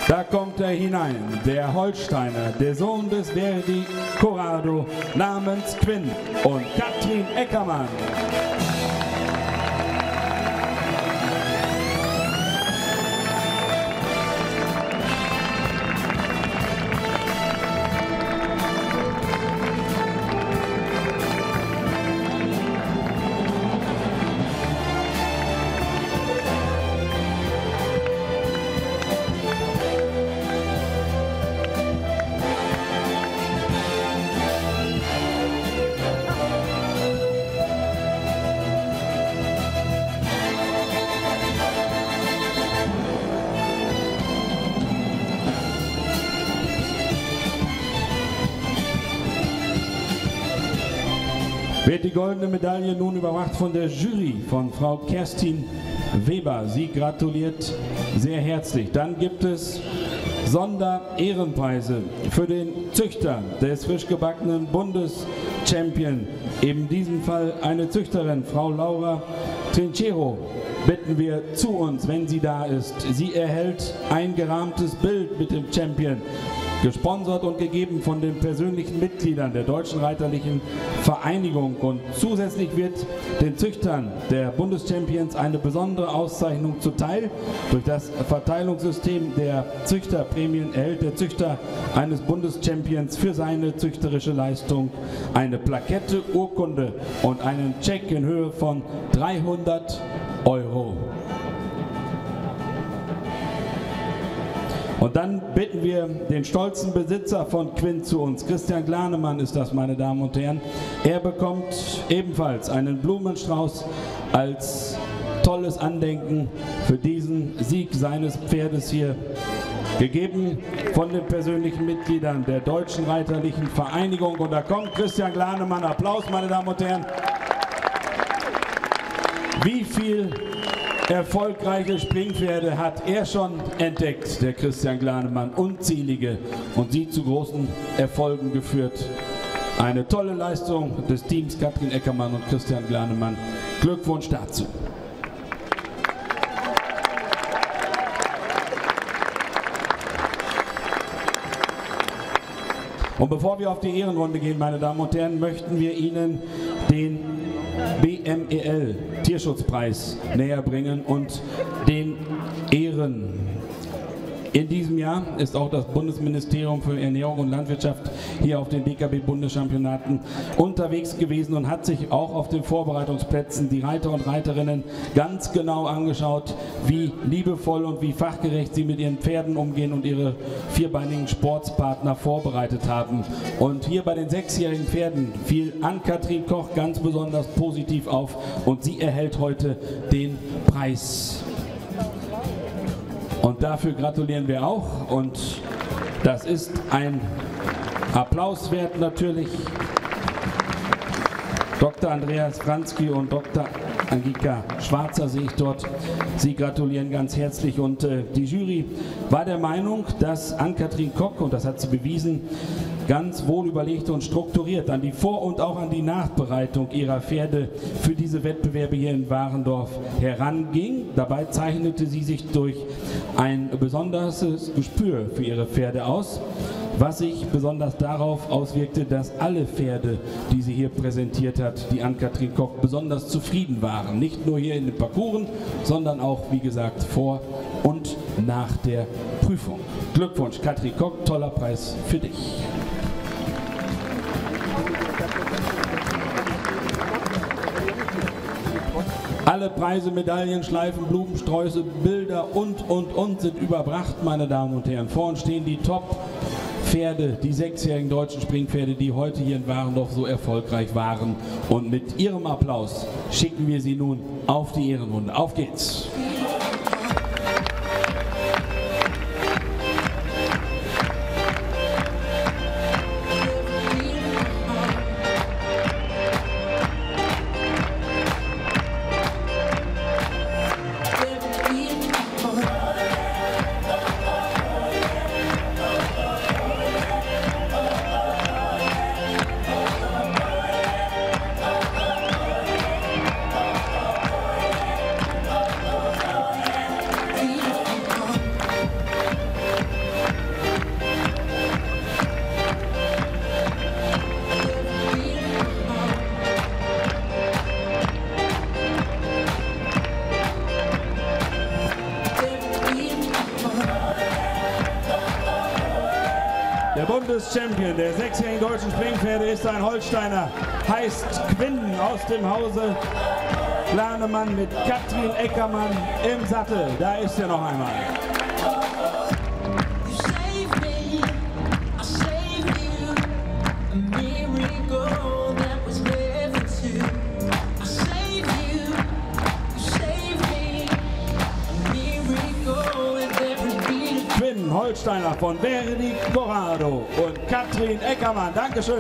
Da kommt er hinein, der Holsteiner, der Sohn des Verdi Corrado namens Quinn und Katrin Eckermann. Wird die goldene Medaille nun überbracht von der Jury von Frau Kerstin Weber. Sie gratuliert sehr herzlich. Dann gibt es Sonderehrenpreise für den Züchter des frisch gebackenen Bundeschampion. In diesem Fall eine Züchterin, Frau Laura Trinchero. Bitten wir zu uns, wenn sie da ist. Sie erhält ein gerahmtes Bild mit dem Champion. Gesponsert und gegeben von den persönlichen Mitgliedern der Deutschen Reiterlichen Vereinigung. Und zusätzlich wird den Züchtern der Bundeschampions eine besondere Auszeichnung zuteil. Durch das Verteilungssystem der Züchterprämien erhält der Züchter eines Bundeschampions für seine züchterische Leistung eine Plakette, Urkunde und einen Scheck in Höhe von 300 €. Und dann bitten wir den stolzen Besitzer von Quinn zu uns. Christian Glanemann ist das, meine Damen und Herren. Er bekommt ebenfalls einen Blumenstrauß als tolles Andenken für diesen Sieg seines Pferdes hier. Gegeben von den persönlichen Mitgliedern der Deutschen Reiterlichen Vereinigung. Und da kommt Christian Glanemann. Applaus, meine Damen und Herren. Wie viel erfolgreiche Springpferde hat er schon entdeckt, der Christian Glanemann, unzählige, und sie zu großen Erfolgen geführt. Eine tolle Leistung des Teams Katrin Eckermann und Christian Glanemann. Glückwunsch dazu. Und bevor wir auf die Ehrenrunde gehen, meine Damen und Herren, möchten wir Ihnen den BMEL Tierschutzpreis näher bringen und den Ehren. In diesem Jahr ist auch das Bundesministerium für Ernährung und Landwirtschaft hier auf den DKB-Bundeschampionaten unterwegs gewesen und hat sich auch auf den Vorbereitungsplätzen die Reiter und Reiterinnen ganz genau angeschaut, wie liebevoll und wie fachgerecht sie mit ihren Pferden umgehen und ihre vierbeinigen Sportspartner vorbereitet haben. Und hier bei den 6-jährigen Pferden fiel Ann-Kathrin Koch ganz besonders positiv auf und sie erhält heute den Preis. Und dafür gratulieren wir auch, und das ist ein Applaus wert natürlich. Dr. Andreas Franzky und Dr. Angika Schwarzer sehe ich dort. Sie gratulieren ganz herzlich, und die Jury war der Meinung, dass Ann-Kathrin Koch, und das hat sie bewiesen, ganz wohl überlegt und strukturiert an die Vor- und auch an die Nachbereitung ihrer Pferde für diese Wettbewerbe hier in Warendorf heranging. Dabei zeichnete sie sich durch ein besonderes Gespür für ihre Pferde aus, was sich besonders darauf auswirkte, dass alle Pferde, die sie hier präsentiert hat, die Ann-Kathrin Koch, besonders zufrieden waren. Nicht nur hier in den Parcours, sondern auch, wie gesagt, vor und nach der Prüfung. Glückwunsch, Katrin Koch, toller Preis für dich. Alle Preise, Medaillen, Schleifen, Blumensträuße, Bilder und sind überbracht, meine Damen und Herren. Vor uns stehen die Top-Pferde, die 6-jährigen deutschen Springpferde, die heute hier in Warendorf so erfolgreich waren. Und mit ihrem Applaus schicken wir sie nun auf die Ehrenrunde. Auf geht's! Der Bundeschampion der 6-jährigen deutschen Springpferde ist ein Holsteiner, heißt Quinn aus dem Hause Planemann mit Katrin Eckermann im Sattel. Da ist er noch einmal. Quinn Holsteiner von Verdi Corrado und Katrin Eckermann. Dankeschön.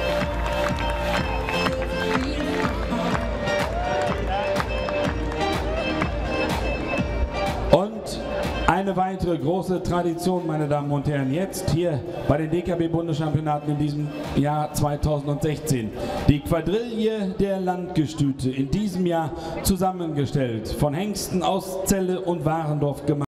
Und eine weitere große Tradition, meine Damen und Herren, jetzt hier bei den DKB-Bundeschampionaten in diesem Jahr 2016. Die Quadrille der Landgestüte, in diesem Jahr zusammengestellt von Hengsten aus Celle und Warendorf gemacht.